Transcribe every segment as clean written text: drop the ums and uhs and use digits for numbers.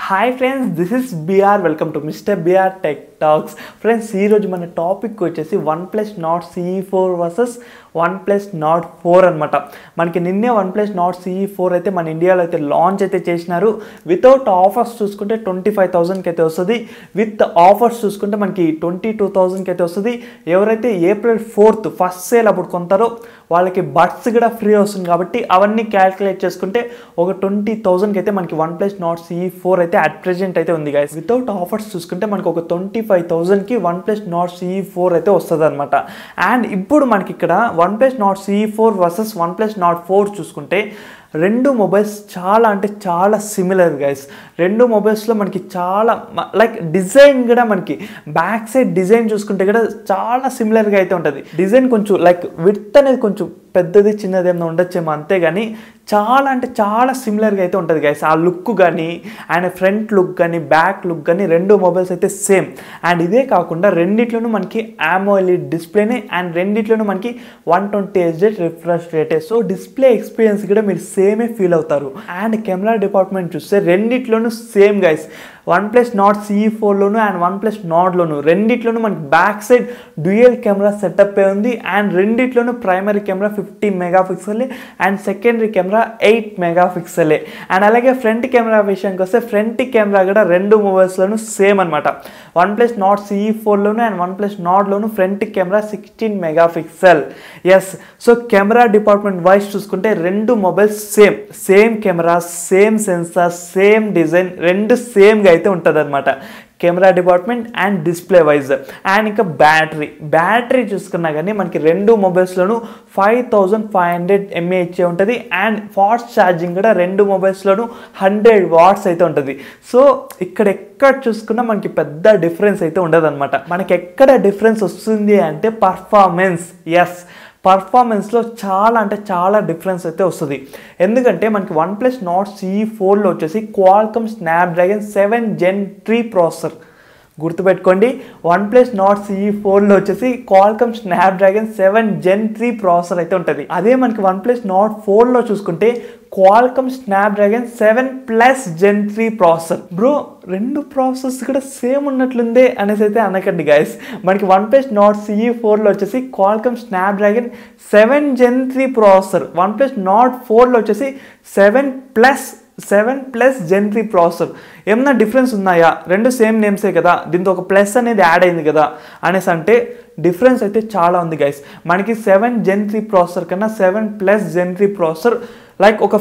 Hi friends, this is BR. Welcome to Mr. BR Tech Talks. Friends, ఈ రోజు మన topic వచ్చేసి OnePlus Nord CE4 versus OnePlus Nord 4 అన్నమాట. మనకి నిన్నే OnePlus Nord CE4 అయితే మన ఇండియాలో అయితే లాంచ్ అయితే చేసినారు. వితౌట్ ఆఫర్స్ చూసుకుంటే 25,000కి అయితే వస్తుంది. విత్ ఆఫర్స్ చూసుకుంటే మనకి 22,000కి అయితే వస్తుంది. ఎవరైతే April 4th ఫస్ట్ సేల్ అప్పుడు కొంటారో వాళ్ళకి బడ్స్ కూడా ఫ్రీ వస్తుంది కాబట్టి అవన్నీ క్యాల్కులేట్ చేసుకుంటే ఒక 20,000కి అయితే మనకి OnePlus Nord CE4 అయితే అట్ ప్రెజెంట్ అయితే ఉంది గైస్. వితౌట్ ఆఫర్స్ చూసుకుంటే మనకి ఒక 25,000కి OnePlus Nord CE4 అయితే వస్తుంది అనమాట. అండ్ ఇప్పుడు మనకి ఇక్కడ OnePlus Nord CE4 versus OnePlus Nord 4 చూసుకుంటే రెండు మొబైల్స్ చాలా అంటే చాలా సిమిలర్ గైస్. రెండు మొబైల్స్లో మనకి చాలా లైక్ డిజైన్ కూడా మనకి బ్యాక్ సైడ్ డిజైన్ చూసుకుంటే కూడా చాలా సిమిలర్గా అయితే ఉంటుంది. డిజైన్ కొంచెం లైక్ విడ్త్ అనేది కొంచెం పెద్దది చిన్నది ఏమైనా ఉండొచ్చేమో అంతేగాని చాలా అంటే చాలా సిమిలర్గా అయితే ఉంటుంది గైస్. ఆ లుక్ కానీ అండ్ ఫ్రంట్ లుక్ కానీ బ్యాక్ లుక్ కానీ రెండు మొబైల్స్ అయితే సేమ్. అండ్ ఇదే కాకుండా రెండిట్లోనూ మనకి AMOLED డిస్ప్లేనే అండ్ రెండిట్లోనూ మనకి 120 Hz రిఫ్రెష్ రేటే. సో డిస్ప్లే ఎక్స్పీరియన్స్ కూడా మీరు సేమే ఫీల్ అవుతారు. అండ్ కెమెరా డిపార్ట్మెంట్ చూస్తే రెండిట్లోనూ సేమ్ గైస్. OnePlus Nord CE4లోను అండ్ OnePlus Nordలోను రెండిట్లోనూ మనకి back side dual camera setup ఉంది. అండ్ రెండిట్లోనూ primary camera 50 megapixel and secondary camera 8 megapixel. And అలాగే ఫ్రంట్ కెమెరా విషయానికి వస్తే ఫ్రంట్ కెమెరా కూడా రెండు మొబైల్స్లోనూ సేమ్ అనమాట. OnePlus Nord CE4లోను అండ్ OnePlus Nordలోను front camera 16 megapixel. Yes, so camera department wise చూసుకుంటే రెండు mobiles same camera, same sensor, same design, రెండు సేమ్గా అయితే ఉంటుంది అనమాట camera department and display wise. And ఇంకా బ్యాటరీ చూసుకున్నా కానీ మనకి రెండు మొబైల్స్లోనూ 5500 mAh ఉంటుంది. అండ్ ఫాస్ట్ ఛార్జింగ్ కూడా రెండు మొబైల్స్లోనూ 100 watts అయితే ఉంటుంది. సో ఎక్కడ చూసుకున్నా మనకి పెద్ద డిఫరెన్స్ అయితే ఉండదు అనమాట. మనకి ఎక్కడ డిఫరెన్స్ వస్తుంది అంటే పర్ఫార్మెన్స్. ఎస్, పర్ఫార్మెన్స్లో చాలా అంటే చాలా డిఫరెన్స్ అయితే వస్తుంది. ఎందుకంటే మనకి OnePlus Nord CE4లో వచ్చేసి Qualcomm Snapdragon 7 Gen 3 ప్రాసెసర్ గుర్తుపెట్టుకోండి. OnePlus Nord CE4లో వచ్చేసి Qualcomm Snapdragon 7 Gen 3 ప్రాసెసర్ అయితే ఉంటుంది. అదే మనకి OnePlus Nord 4లో చూసుకుంటే Qualcomm Snapdragon 7+ Gen 3 processor. Bro, రెండు ప్రాసెసర్స్ కూడా సేమ్ ఉన్నట్లుందే అనేసి అయితే అనకండి గైస్. మనకి OnePlus Nord CE4లో వచ్చేసి Qualcomm Snapdragon 7 Gen 3 processor, OnePlus Nord 4లో వచ్చేసి 7+ Gen 3 ప్రాసెసర్. ఏమన్నా డిఫరెన్స్ ఉన్నాయా? రెండు సేమ్ నేమ్సే కదా, దీంతో ఒక ప్లస్ అనేది యాడ్ అయింది కదా అనేసి అంటే డిఫరెన్స్ అయితే చాలా ఉంది గైస్. మనకి 7 Gen 3 ప్రాసెసర్ కన్నా 7+ Gen 3 ప్రాసెసర్ లైక్ ఒక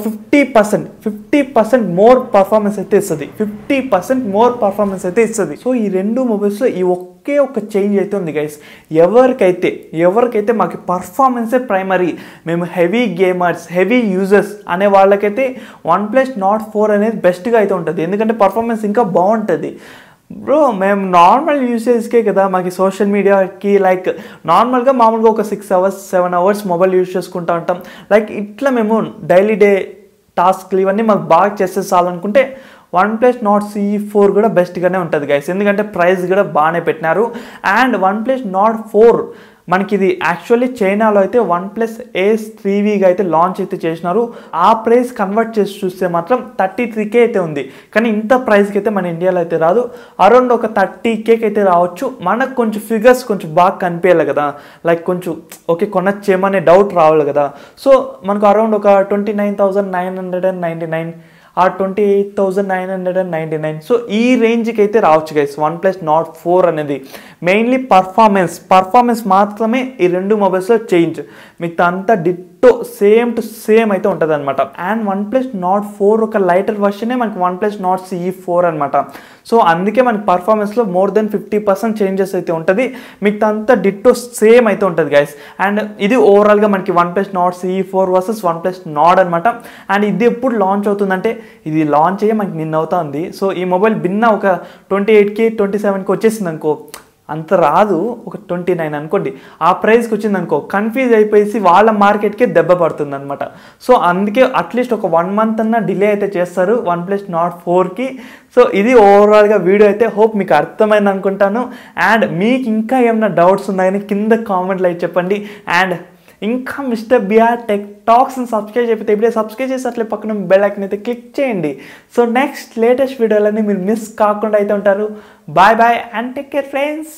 50% మోర్ పర్ఫార్మెన్స్ అయితే ఇస్తుంది. 50% మోర్ పర్ఫార్మెన్స్ అయితే ఇస్తుంది. సో ఈ రెండు మొబైల్స్లో ఈ ఒకే ఒక చేంజ్ అయితే ఉంది గైస్. ఎవరికైతే మాకు పర్ఫార్మెన్సే ప్రైమరీ, మేము హెవీ గేమర్స్, హెవీ యూజర్స్ అనే వాళ్ళకైతే OnePlus Nord 4 అనేది బెస్ట్గా అయితే ఉంటుంది. ఎందుకంటే పర్ఫార్మెన్స్ ఇంకా బాగుంటుంది. బ్రో, మేము నార్మల్ యూసేజ్కే కదా, మాకు సోషల్ మీడియాకి లైక్ మామూలుగా ఒక 6 hours 7 hours మొబైల్ యూజ్ చేసుకుంటూ ఉంటాం. లైక్ ఇట్లా మేము డైలీ టాస్క్లు ఇవన్నీ మాకు బాగా చేసేసాలనుకుంటే OnePlus Nord CE4 కూడా బెస్ట్గానే ఉంటుంది గైస్. ఎందుకంటే ప్రైస్ కూడా బాగానే పెట్టినారు. అండ్ OnePlus Nord 4 మనకి ఇది యాక్చువల్లీ చైనాలో అయితే OnePlus Ace 3Vగా అయితే లాంచ్ అయితే చేసినారు. ఆ ప్రైస్ కన్వర్ట్ చేసి చూస్తే మాత్రం 33K అయితే ఉంది. కానీ ఇంత ప్రైస్కి అయితే మన ఇండియాలో అయితే రాదు. అరౌండ్ ఒక 30Kకి అయితే రావచ్చు. మనకు కొంచెం ఫిగర్స్ కొంచెం బాగా కనిపించాలి కదా, లైక్ కొంచెం ఓకే కొనొచ్చేమనే డౌట్ రావాలి కదా. సో మనకు అరౌండ్ ఒక 29,999 ఆ 28,999. సో ఈ రేంజ్కి అయితే రావచ్చు గైస్ OnePlus Nord 4 అనేది. మెయిన్లీ పర్ఫార్మెన్స్ మాత్రమే ఈ రెండు మొబైల్స్లో చేంజ్, మిగతా అంతా డిట్టో సేమ్ టు సేమ్ అయితే ఉంటుంది అనమాట. అండ్ OnePlus Nord 4 ఒక లైటర్ వర్షనే మనకి OnePlus Nord CE4 అనమాట. సో అందుకే మనకి పర్ఫార్మెన్స్లో మోర్ దెన్ 50% చేంజెస్ అయితే ఉంటుంది, మిగతా అంతా డిట్టో సేమ్ అయితే ఉంటుంది గైస్. అండ్ ఇది ఓవరాల్గా మనకి OnePlus Nord CE4 versus OnePlus Nord అనమాట. అండ్ ఇది ఎప్పుడు లాంచ్ అవుతుందంటే ఇది లాంచ్ అయ్యే మనకి నిన్న అవుతుంది. సో ఈ మొబైల్ భిన్న ఒక 28K 27K వచ్చేసింది అనుకో, అంత రాదు, ఒక 29 అనుకోండి, ఆ ప్రైస్కి వచ్చింది అనుకో కన్ఫ్యూజ్ అయిపోయి వాళ్ళ మార్కెట్కే దెబ్బ పడుతుంది అనమాట. సో అందుకే అట్లీస్ట్ ఒక 1 month అన్న డిలే అయితే చేస్తారు OnePlus Nord 4కి. సో ఇది ఓవరాల్గా వీడియో అయితే హోప్ మీకు అర్థమైంది అనుకుంటాను. అండ్ మీకు ఇంకా ఏమైనా డౌట్స్ ఉన్నాయని కింద కామెంట్లో అయితే చెప్పండి. అండ్ ఇంకా మిస్టర్ బిఆర్ టెక్ టాక్స్ని సబ్స్క్రైబ్ చేయకపోతే ఇప్పుడే సబ్స్క్రైబ్ చేసి అట్లే పక్కన బెల్ ఐకాన్ అయితే క్లిక్ చేయండి. సో నెక్స్ట్ లేటెస్ట్ వీడియోలన్నీ మీరు మిస్ కాకుండా అయితే ఉంటారు. Bye bye and take care friends.